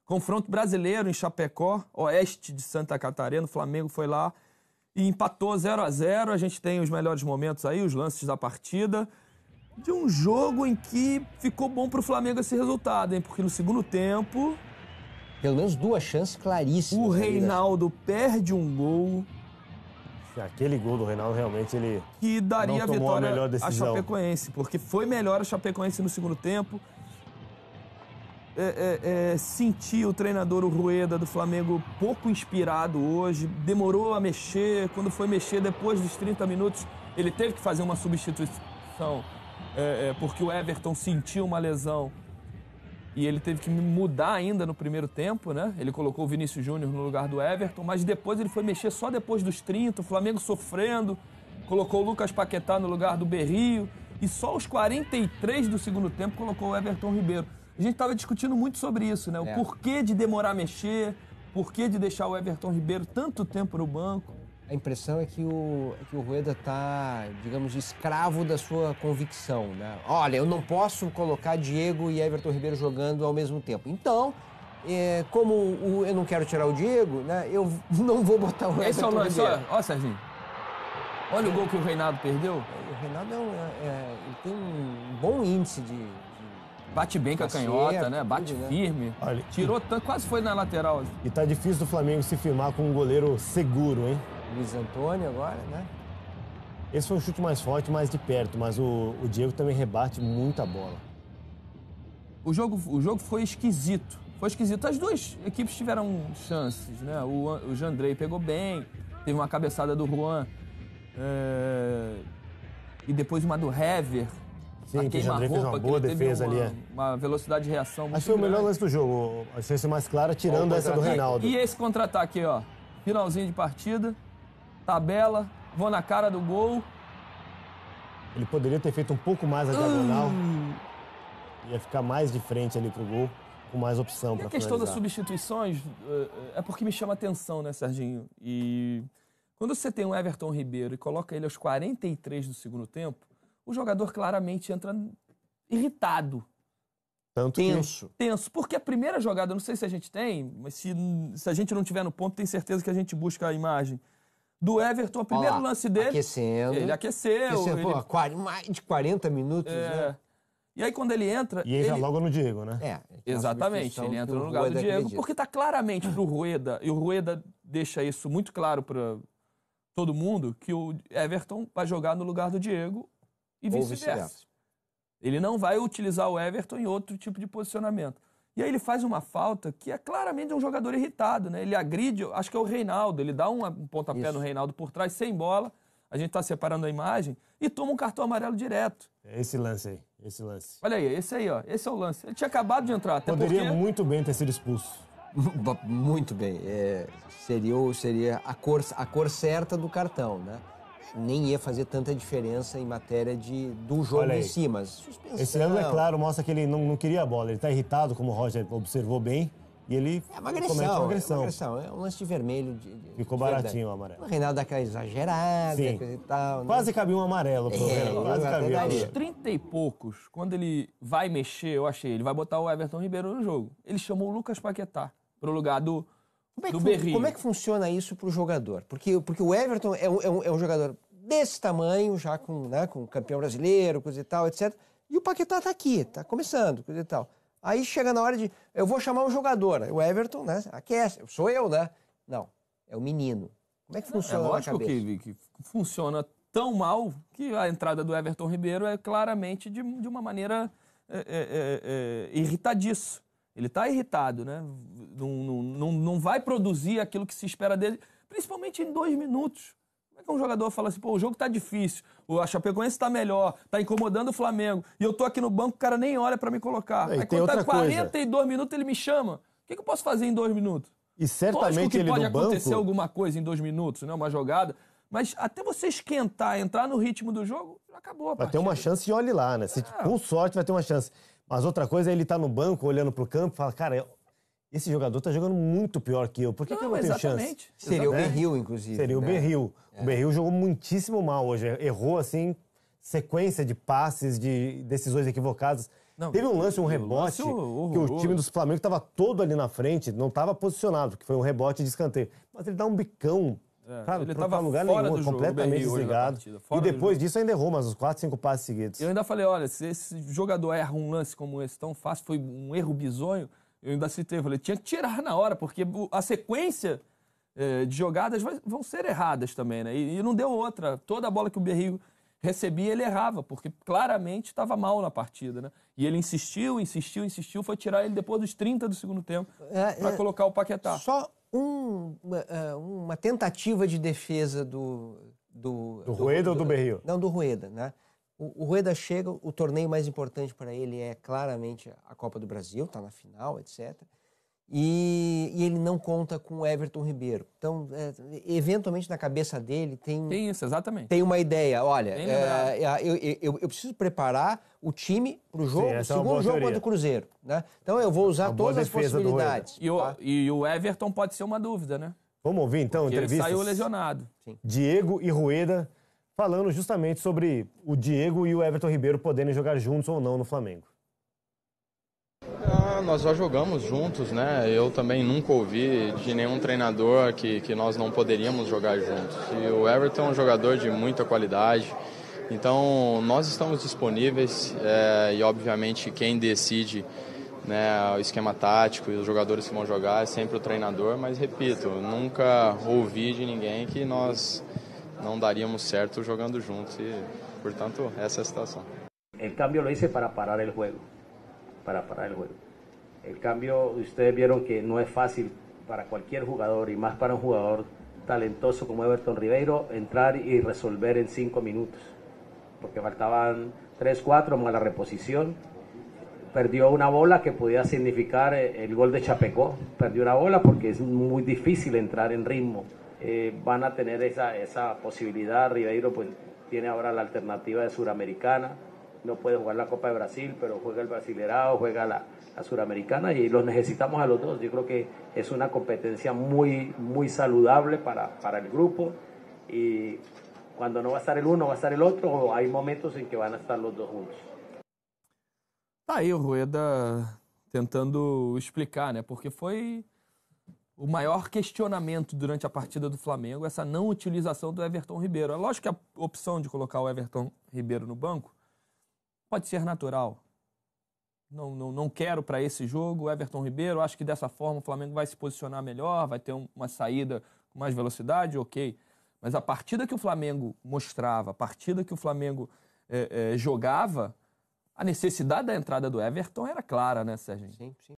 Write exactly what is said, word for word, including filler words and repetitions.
Confronto brasileiro em Chapecó, oeste de Santa Catarina. O Flamengo foi lá e empatou zero a zero. A gente tem os melhores momentos aí, os lances da partida. De um jogo em que ficou bom pro Flamengo esse resultado, hein? Porque no segundo tempo... Pelo menos duas chances claríssimas. O Reinaldo perde um gol... Aquele gol do Reinaldo, realmente, ele que daria a vitória a, a Chapecoense, porque foi melhor a Chapecoense no segundo tempo. É, é, é, senti o treinador, o Rueda, do Flamengo, pouco inspirado hoje. Demorou a mexer. Quando foi mexer, depois dos trinta minutos, ele teve que fazer uma substituição, é, é, porque o Everton sentiu uma lesão. E ele teve que mudar ainda no primeiro tempo, né? Ele colocou o Vinícius Júnior no lugar do Everton, mas depois ele foi mexer só depois dos trinta, o Flamengo sofrendo, colocou o Lucas Paquetá no lugar do Berrio, e só aos quarenta e três do segundo tempo colocou o Everton Ribeiro. A gente estava discutindo muito sobre isso, né? O é. porquê de demorar a mexer, porquê de deixar o Everton Ribeiro tanto tempo no banco. A impressão é que o, é que o Rueda está, digamos, escravo da sua convicção, né? Olha, eu não posso colocar Diego e Everton Ribeiro jogando ao mesmo tempo. Então, é, como o, eu não quero tirar o Diego, né? Eu não vou botar o Everton Esse é o lance, Ribeiro. Ó, ó, Serginho. Olha é. o gol que o Reinaldo perdeu. O Reinaldo é um, é, ele tem um bom índice de... de... Bate bem com a canhota, né? Bate tudo, firme. Né? Olha, tirou tanto, quase foi na lateral. E tá difícil do Flamengo se firmar com um goleiro seguro, hein? Luiz Antônio agora, né? Esse foi um chute mais forte, mais de perto, mas o, o Diego também rebate muita bola. O jogo, o jogo foi esquisito. Foi esquisito. As duas equipes tiveram chances, né? O, o Jandrei pegou bem, teve uma cabeçada do Juan, é... e depois uma do Hever. Sim, que o Jandrei fez uma boa defesa uma, ali. É. Uma velocidade de reação muito Acho que foi o melhor grande. lance do jogo. A chance mais clara, tirando essa do Reinaldo. E esse contra-ataque, ó. Finalzinho de partida, tabela, vou na cara do gol. Ele poderia ter feito um pouco mais a diagonal. Uh. Ia ficar mais de frente ali pro gol, com mais opção para finalizar. A questão das substituições é porque me chama atenção, né, Serginho? E quando você tem um Everton Ribeiro e coloca ele aos quarenta e três do segundo tempo, o jogador claramente entra irritado. Tanto tenso. Que... Tenso. Porque a primeira jogada, não sei se a gente tem, mas se, se a gente não tiver no ponto, tem certeza que a gente busca a imagem. Do Everton, o primeiro Olá, lance dele... Aquecendo. Ele aqueceu. aqueceu ele... Pô, mais de quarenta minutos, é. né? E aí quando ele entra... E entra ele... logo no Diego, né? É. Exatamente. Ele entra no lugar do Diego. Acredita. Porque tá claramente pro Rueda, e o Rueda deixa isso muito claro para todo mundo, que o Everton vai jogar no lugar do Diego e vice-versa. Vice Ele não vai utilizar o Everton em outro tipo de posicionamento. E aí ele faz uma falta que é claramente um jogador irritado, né? Ele agride, acho que é o Reinaldo, ele dá um, um pontapé Isso. no Reinaldo por trás, sem bola, a gente tá separando a imagem, e toma um cartão amarelo direto. Esse lance aí, esse lance. Olha aí, esse aí, ó, esse é o lance. Ele tinha acabado de entrar, até Poderia porque... muito bem ter sido expulso. Muito bem, é, seria, seria a, cor, a cor certa do cartão, né? Nem ia fazer tanta diferença em matéria de, do jogo em si, mas suspensão. Esse ângulo, é claro, mostra que ele não, não queria a bola. Ele está irritado, como o Roger observou bem, e ele é uma agressão, comete uma É, agressão. uma agressão. É um lance de vermelho. De, de, Ficou de baratinho o amarelo. O Reinaldo dá aquela exagerada, Sim. coisa e tal. Né? Quase cabia um amarelo pro é, Reinaldo. Quase cabia. Aos trinta e poucos, quando ele vai mexer, eu achei, ele vai botar o Everton Ribeiro no jogo. Ele chamou o Lucas Paquetá pro lugar do, como é do que, Berrio. Como é que funciona isso pro jogador? Porque, porque o Everton é um, é um, é um jogador desse tamanho, já com, né, com campeão brasileiro, coisa e tal, etcétera. E o Paquetá tá aqui, tá começando, coisa e tal. Aí chega na hora de, eu vou chamar um jogador, o Everton, né, aquece, sou eu, né? Não, é o menino. Como é que funciona é na lógico cabeça? Que, que funciona tão mal que a entrada do Everton Ribeiro é claramente de, de uma maneira é, é, é, irritadiça. Ele tá irritado, né? Não, não, não, não vai produzir aquilo que se espera dele, principalmente em dois minutos. Como é que um jogador fala assim, pô, o jogo tá difícil, a Chapecoense tá melhor, tá incomodando o Flamengo, e eu tô aqui no banco, o cara nem olha pra me colocar. É, aí quando tá quarenta e dois minutos, ele me chama. O que, que eu posso fazer em dois minutos? E certamente Lógico que ele pode no acontecer banco... alguma coisa em dois minutos, né? Uma jogada, mas até você esquentar, entrar no ritmo do jogo, já acabou a Vai partida. ter uma chance de olhe lá, né? Se, é. Com sorte vai ter uma chance. Mas outra coisa é ele tá no banco, olhando pro campo e fala, cara... Esse jogador tá jogando muito pior que eu. Por que, não, que eu não tenho chance? Seria exatamente. o Berrio, inclusive. Seria né? o Berrio. É. O Berrio jogou muitíssimo mal hoje. Errou, assim, sequência de passes, de decisões equivocadas. Não, Teve um lance, um rebote, lance que horroroso. o time dos Flamengo estava todo ali na frente, não estava posicionado, que foi um rebote de escanteio. Mas ele dá um bicão, É, cara, ele pra tava lugar fora nenhum, do jogo, completamente o Berrio hoje na desligado. partida, E fora do depois jogo. disso ainda errou mais uns quatro, cinco passes seguidos. Eu ainda falei, olha, se esse jogador erra um lance como esse tão fácil, foi um erro bizonho, eu ainda citei, eu falei, tinha que tirar na hora, porque a sequência eh, de jogadas vai- vão ser erradas também, né? E, e não deu outra. Toda a bola que o Berrio recebia, ele errava, porque claramente estava mal na partida, né? E ele insistiu, insistiu, insistiu, foi tirar ele depois dos trinta do segundo tempo É, para é, colocar o Paquetá. Só um- uma, é, uma tentativa de defesa do... Do, Do Rueda ou do Berrio? Não, do Rueda, né? O, o Rueda chega, o torneio mais importante para ele é claramente a Copa do Brasil, tá na final, etcétera. E, e ele não conta com o Everton Ribeiro. Então, é, eventualmente na cabeça dele tem, Tem isso, exatamente. tem uma ideia. Olha, Bem é, é, eu, eu, eu preciso preparar o time para o jogo, essa é uma segundo boa jogo teoria. contra o Cruzeiro. Né? Então eu vou usar Uma boa todas as defesa do possibilidades. E o, tá? e o Everton pode ser uma dúvida, né? Vamos ouvir então Porque ele entrevistas? saiu lesionado. Diego e Rueda falando justamente sobre o Diego e o Everton Ribeiro poderem jogar juntos ou não no Flamengo. Ah, nós já jogamos juntos, né? Eu também nunca ouvi de nenhum treinador que, que nós não poderíamos jogar juntos. E o Everton é um jogador de muita qualidade, então nós estamos disponíveis é, e obviamente quem decide, né, o esquema tático e os jogadores que vão jogar é sempre o treinador, mas repito, nunca ouvi de ninguém que nós não daríamos certo jogando juntos e, portanto, essa é a situação. El cambio lo hice para parar el juego, para parar el juego. El cambio, ustedes vieron que no es fácil para cualquier jugador y más para un jugador talentoso como Everton Ribeiro entrar y resolver en cinco minutos, porque faltaban tres, cuatro más la reposición. Perdió una bola que podía significar el gol de Chapecó, perdió una bola porque es muy difícil entrar en ritmo. Eh, van a tener esa, esa posibilidad. Ribeiro pues tiene ahora la alternativa de Suramericana, no puede jugar la Copa de Brasil, pero juega el Brasilerao, juega la, la Suramericana y los necesitamos a los dos. Yo creo que es una competencia muy, muy saludable para, para el grupo y cuando no va a estar el uno va a estar el otro, hay momentos en que van a estar los dos juntos. Tá aí o Rueda tentando explicar, né? Porque foi o maior questionamento durante a partida do Flamengo, essa não utilização do Everton Ribeiro. É lógico que a opção de colocar o Everton Ribeiro no banco pode ser natural. Não, não, não quero para esse jogo o Everton Ribeiro, acho que dessa forma o Flamengo vai se posicionar melhor, vai ter um, uma saída com mais velocidade, ok. Mas a partida que o Flamengo mostrava, a partida que o Flamengo é, é, jogava, a necessidade da entrada do Everton era clara, né, Serginho? Sim, sim.